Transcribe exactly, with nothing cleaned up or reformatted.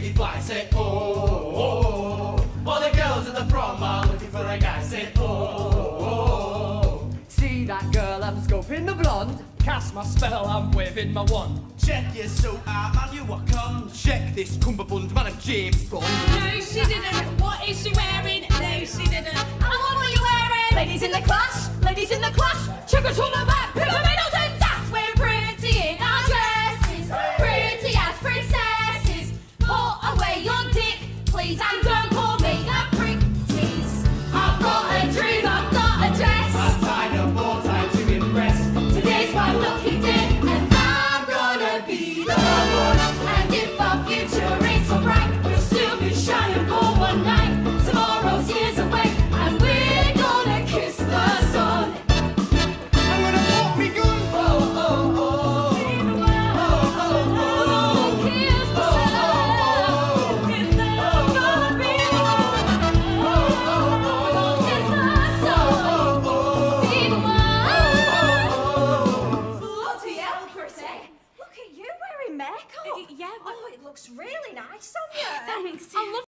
pretty fly, say oh, oh, oh. All the girls at the prom are looking for a guy, say oh, oh, oh. See that girl, I'm scoping the blonde. Cast my spell, I'm waving my wand. Check your suit out, man, you walk on. Check this cummerbund, man, I'm James Bond. No, she didn't. What is she wearing? No, she didn't. And what were you wearing? Ladies in the class, ladies in the class. Check us on the back, pick the middles and that's. We're pretty in our dresses, pretty as princesses. Put away your dick, please, and don't call me a prick, tease. I've got a dream, I've got a dress. I've tied a bow tie to impress. Today's my lucky day, and I'm gonna be the one. And if our future ain't so bright, we'll still be shining for one night. Tomorrow's years away, and we're gonna kiss the sun. I'm gonna pop me gun. Oh, oh, oh. Be the one. Oh, oh, oh. Kiss the Oh, sun. oh, oh. If they're gonna be the one. Oh, oh, oh. Kiss the sun. Oh, oh, Be the oh. one. Bloody hell, Chrissy. Look at you wearing makeup. Yeah, well, Oh, it looks really nice on you. thanks. I love